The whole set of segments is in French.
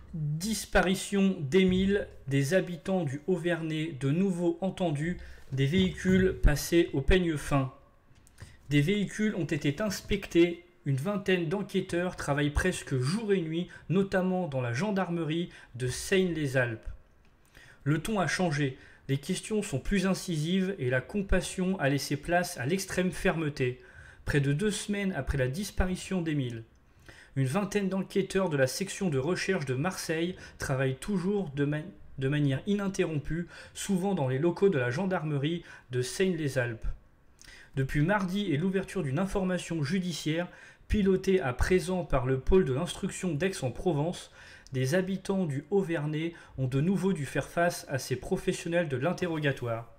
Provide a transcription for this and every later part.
Disparition d'Émile, des habitants du Haut-Vernay de nouveau entendus, des véhicules passés au peigne fin. Des véhicules ont été inspectés, une vingtaine d'enquêteurs travaillent presque jour et nuit, notamment dans la gendarmerie de Seine-les-Alpes. Le ton a changé, les questions sont plus incisives et la compassion a laissé place à l'extrême fermeté, près de 2 semaines après la disparition d'Émile. Une vingtaine d'enquêteurs de la section de recherche de Marseille travaillent toujours de manière ininterrompue, souvent dans les locaux de la gendarmerie de Seine-les-Alpes. Depuis mardi et l'ouverture d'une information judiciaire, pilotée à présent par le pôle de l'instruction d'Aix-en-Provence, des habitants du Haut-Vernay ont de nouveau dû faire face à ces professionnels de l'interrogatoire.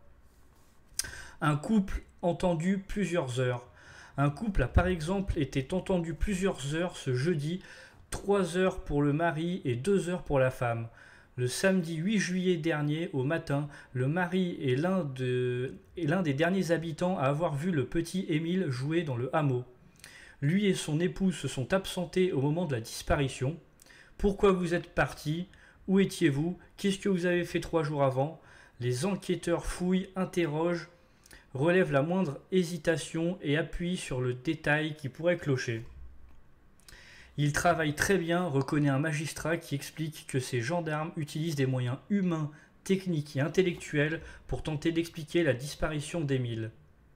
Un couple entendu plusieurs heures. Un couple a par exemple été entendu plusieurs heures ce jeudi, 3 heures pour le mari et 2 heures pour la femme. Le samedi 8 juillet dernier, au matin, le mari est l'un des derniers habitants à avoir vu le petit Émile jouer dans le hameau. Lui et son épouse se sont absentés au moment de la disparition. Pourquoi vous êtes partis? Où étiez-vous? Qu'est-ce que vous avez fait 3 jours avant? Les enquêteurs fouillent, interrogent, relèvent la moindre hésitation et appuient sur le détail qui pourrait clocher. Il travaille très bien, reconnaît un magistrat qui explique que ces gendarmes utilisent des moyens humains, techniques et intellectuels pour tenter d'expliquer la disparition d'Émile.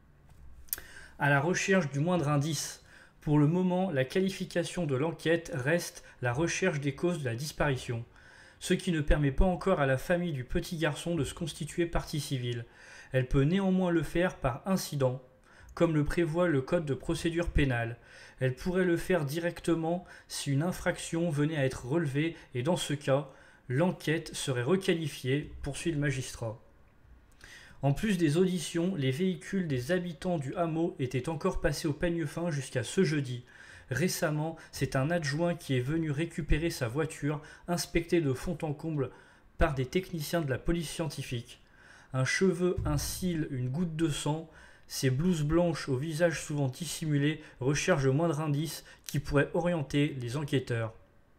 À la recherche du moindre indice. Pour le moment, la qualification de l'enquête reste la recherche des causes de la disparition, ce qui ne permet pas encore à la famille du petit garçon de se constituer partie civile. Elle peut néanmoins le faire par incident, comme le prévoit le Code de procédure pénale. Elle pourrait le faire directement si une infraction venait à être relevée et dans ce cas, l'enquête serait requalifiée, poursuit le magistrat. En plus des auditions, les véhicules des habitants du hameau étaient encore passés au peigne fin jusqu'à ce jeudi. Récemment, c'est un adjoint qui est venu récupérer sa voiture, inspectée de fond en comble par des techniciens de la police scientifique. Un cheveu, un cil, une goutte de sang, ces blouses blanches au visage souvent dissimulé recherchent le moindre indice qui pourrait orienter les enquêteurs.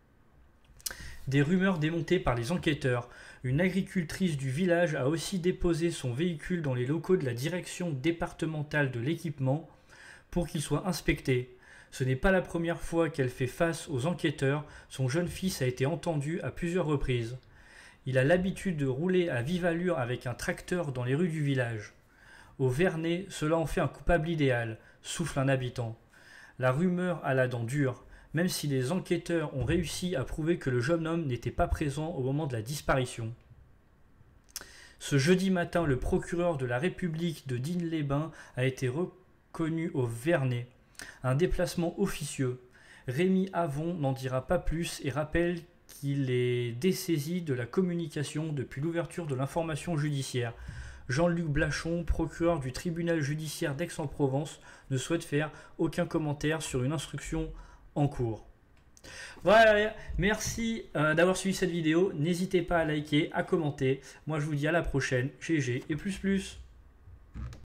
Des rumeurs démontées par les enquêteurs. Une agricultrice du village a aussi déposé son véhicule dans les locaux de la direction départementale de l'équipement pour qu'il soit inspecté. Ce n'est pas la première fois qu'elle fait face aux enquêteurs, son jeune fils a été entendu à plusieurs reprises. Il a l'habitude de rouler à vive allure avec un tracteur dans les rues du village. Au Vernay, cela en fait un coupable idéal, souffle un habitant. La rumeur a la dent dure, même si les enquêteurs ont réussi à prouver que le jeune homme n'était pas présent au moment de la disparition. Ce jeudi matin, le procureur de la République de Digne-les-Bains a été reconnu au Vernay. Un déplacement officieux. Rémi Avon n'en dira pas plus et rappelle qu'il est dessaisi de la communication depuis l'ouverture de l'information judiciaire. Jean-Luc Blachon, procureur du tribunal judiciaire d'Aix-en-Provence, ne souhaite faire aucun commentaire sur une instruction en cours. Voilà, merci d'avoir suivi cette vidéo. N'hésitez pas à liker, à commenter. Moi, je vous dis à la prochaine. GG et plus.